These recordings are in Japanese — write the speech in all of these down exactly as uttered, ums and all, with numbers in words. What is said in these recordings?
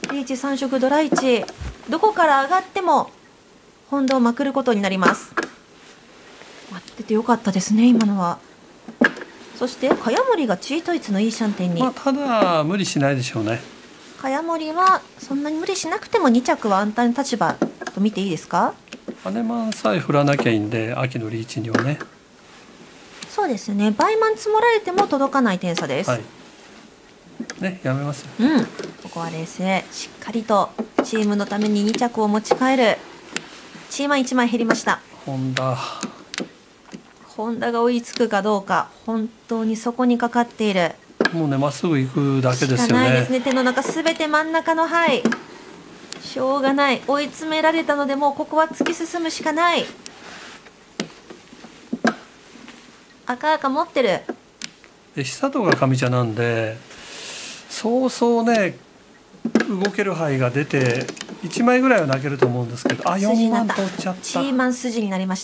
リーチさん色ドラいち、どこから上がっても本田をまくることになります。待っててよかったですね今のは。そして茅森がチートイツのいいシャンテンに、 まあ、ただ無理しないでしょうね。 茅森はそんなに無理しなくてもに着は安泰の立場と見ていいですか。 ハネマンさえ振らなきゃいいんで、秋のリーチにはね。 そうですね、バイマン積もられても届かない点差です。 はいね、やめますよ。 うん、ここは冷静、しっかりとチームのためにに着を持ち帰る。チーマンいちまい減りました。 本田本田が追いつくかどうか、本当にそこにかかっている。 もうね、まっすぐ行くだけですしかよね。 ないですね。手の中すべて真ん中の範囲、しょうがない、追い詰められたのでもうここは突き進むしかない。赤赤持ってる。 で久藤が上茶なんで、そうそうね動ける範囲が出ていちまいぐらいは投げると思うんですけど、あよんまん取っちゃった。 チーマン筋になりました。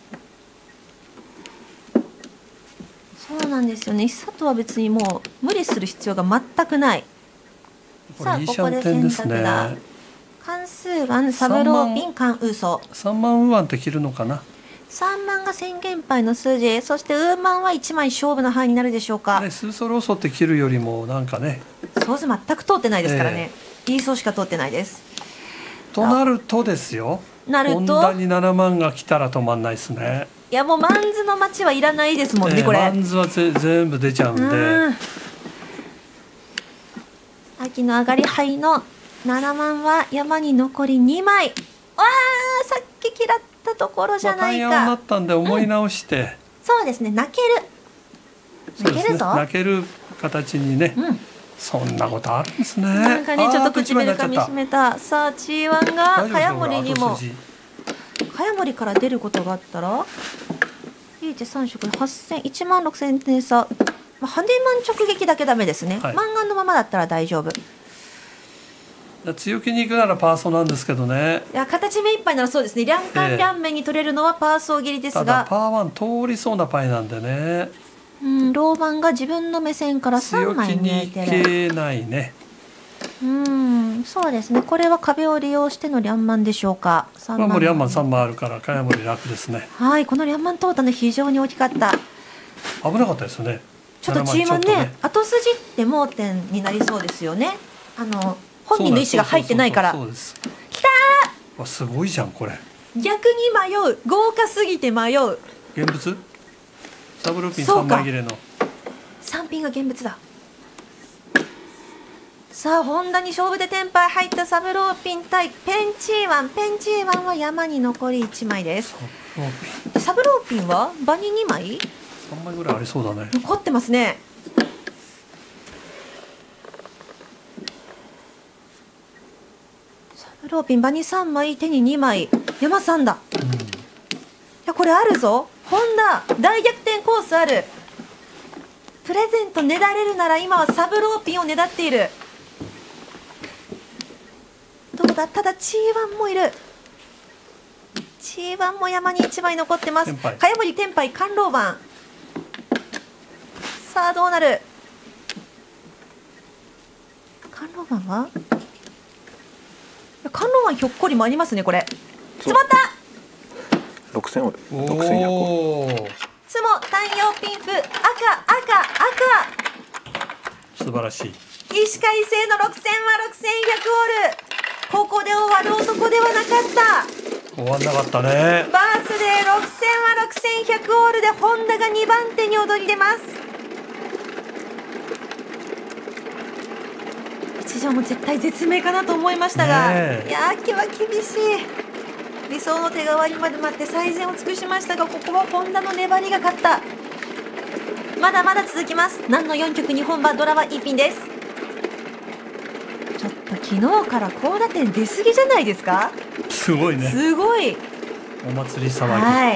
そうなんですよね、久藤は別にもう無理する必要が全くない。 これいいシャンテンですね。 関数番サブローピンカンウーソさんまんウーワンって切るのかな。 さんまんが宣言杯の数字、そしてウーマンはいちまい勝負の範囲になるでしょうか。 ね、スーソローソって切るよりもなんかね、 そうす全く通ってないですからね、えー、いい層しか通ってないです。 となるとですよ、 なると本田にななまんが来たら止まんないですね。 いやもうマンズの街はいらないですもんね、 えー、 これマンズはぜ全部出ちゃうんで、 うん、秋の上がり牌のななまんは山に残りにまい。わー、さっき嫌ったところじゃないか。 まあ、タイヤになったんで思い直して、うん、 そうですね、泣ける泣けるぞ、 ね、泣ける形にね、うん、そんなことあるんですね。 なんかね、ちょっと唇かみしめた。さあ ジーワン が茅森にも、茅森から出ることがあったらリーチさん色はっせん、いちまんろくせん点差、まあ、ハネマン直撃だけダメですね、はい、マンガンのままだったら大丈夫。 強気に行くならパーソなんですけどね。 いや形目いっぱいならそうですね、両官両面に取れるのはパーソー切りですが、 ただパーワン通りそうなパイなんでね、 うん、ローマンが自分の目線からさんまい見えてる。 強気にいけないね。 うん、そうですね、これは壁を利用しての両マンでしょうか。 さんまん、まあ、両マンさんまんあるから茅森楽ですね。 はい、この両マン通ったの非常に大きかった。 危なかったですよね。 ちょっとチームね、ね後筋って盲点になりそうですよね。あの本人の意思が入ってないから。 そうです。 きたー。わ、すごいじゃんこれ。 逆に迷う、豪華すぎて迷う。 現物？サブローピンさんまい切れの。 三品が現物だ。さあ本田に勝負でテンパイ入ったサブローピン対ペンチーワン。ペンチーワンは山に残りいちまいです。サブローピンは場ににまい？ さんまいぐらいありそうだね。 残ってますね。サブローピン場にさんまい、手ににまい、山さんだ。うん、いやこれあるぞ。本田大逆転コースある。プレゼントねだれるなら今はサブローピンをねだっている。どうだ、ただ ジーワン もいる。 ジーワン も山にいちまい残ってます。茅森天杯甘露番。さあどうなる。甘露番は甘露番ひょっこりもありますね。これ詰まった。 ろくせんおる。ろくせんひゃくおる。 つも太陽ピンフ赤赤赤。 素晴らしい。 起死回生のろくせんはろくせんひゃくオール。ここで終わる男ではなかった。 終わんなかったね。 バースデーろくせんはろくせんひゃくオールで本田がにばん手に躍り出ます。一条も絶対絶命かなと思いましたが、いや秋は厳しい。理想の手代わりまで待って最善を尽くしましたが、ここは本田の粘りが勝った。まだまだ続きます。何のよんきょくにほん馬ドラは一品です。ちょっと昨日から高打点出過ぎじゃないですか。 すごいね。 すごいお祭り騒ぎ。 はい、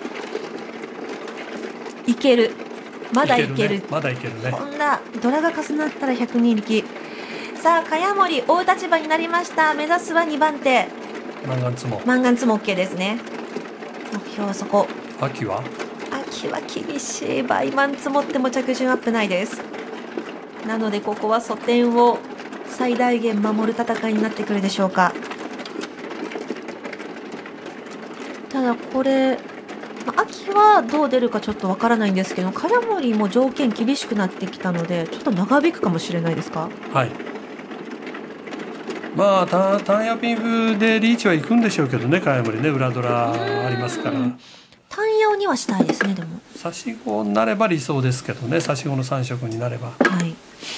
いける。まだいける。 ね、まだいけるね。 こんなドラが重なったらひゃくにん力。さあ茅森大立場になりました。目指すはにばん手。 マンガンツモ。 マンガンツモ OK ですね。目標はそこ。 秋は秋は厳しい。バイマン積もっても着順アップないです。なのでここは素点を最大限守る戦いになってくるでしょうか。ただこれ秋はどう出るかちょっとわからないんですけど、金森も条件厳しくなってきたのでちょっと長引くかもしれないですか。 はい、まあタターンやピンフでリーチは行くんでしょうけどね、金森ね、裏ドラありますから。 単葉にはしたいですね。でも差し子になれば理想ですけどね、差し子のさん色になれば。 はい。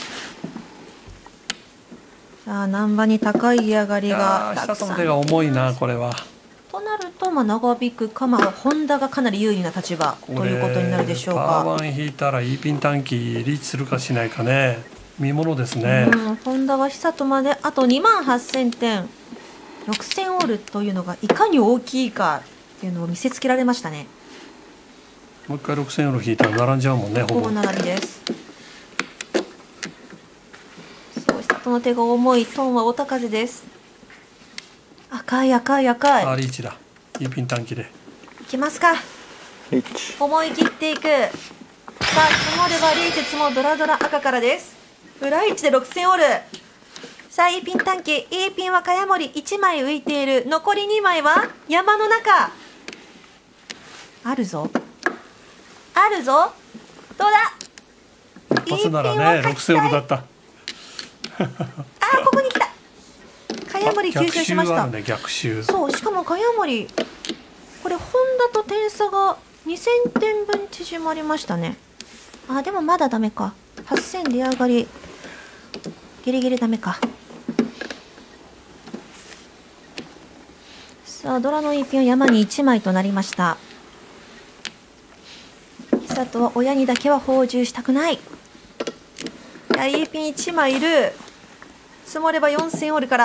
さあ難波に高いギア上がりが下との手が重いなこれは。 となると、まあ、長引くか、まあ、ホンダがかなり有利な立場ということになるでしょうか。 パーワン引いたら E ピン短期リーチするかしないかね、見ものですね。 うん、ホンダは久とまであとにまんはっせんてん、ろくせんオールというのがいかに大きいかっていうのを見せつけられましたね。 もう一回ろくせんオール引いたら並んじゃうもんね。ほぼほぼ並びです。そう久との手が重いトンはお高風です。赤い赤い赤い。 あリーチだ。いいピン短期でいきますか。 リーチ。 思い切っていく。さあ積もればリーチ積もドラドラ赤からです。裏位置でろくせんオール。さあいいピン短期、いいピンは茅森いちまい浮いている。残りにまいは山の中。あるぞあるぞ。どうだ。 一発ならねろくせんオールだった。 あーここに来た。茅森吸収しました。 逆襲あるね、逆襲。 そう、しかも茅森これホンダと点差がにせんてんぶん縮まりましたね。あでもまだダメか。はっせん利上がりギリギリダメか。さあドラのいいピンは山にいちまいとなりました。久とは親にだけは放充したくない。いやいいピンいちまいいる。積もればよんせんオールから。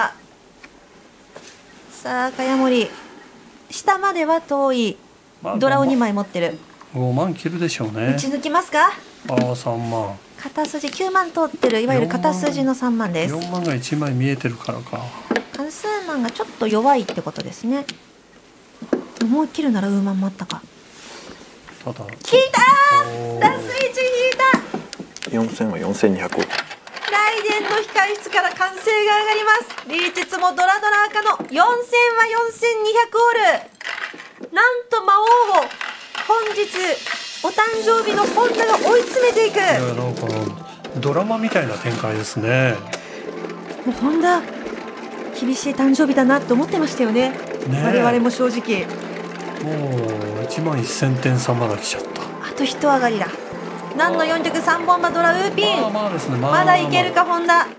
さあ茅森下までは遠い。ドラをにまい持ってる。 ごまん切るでしょうね。 打ち抜きますか。 ああさんまん。 片筋きゅうまん通ってる、いわゆる片筋のさんまんです。 よんまんがいちまい見えてるからか。 関数マンがちょっと弱いってことですね。思い切るならウーマンもあったか。 ただ引いたー。ラスイチ引いた。 よんせんはよんせんにひゃく。 ライデンの控室から歓声が上がります。リーチツもドラドラ赤のよんせんはよんせんにひゃくオール。なんと魔王を本日お誕生日のホンダが追い詰めていく。いやなんかドラマみたいな展開ですね。 もうホンダ厳しい誕生日だなって思ってましたよね。ね我々も正直もういちまんせんてん差まだ来ちゃった。 あと一上がりだ。何のよん着さんぼん馬ドラウーピン。 まあまあですね、 まあまあまだいけるかホンダ。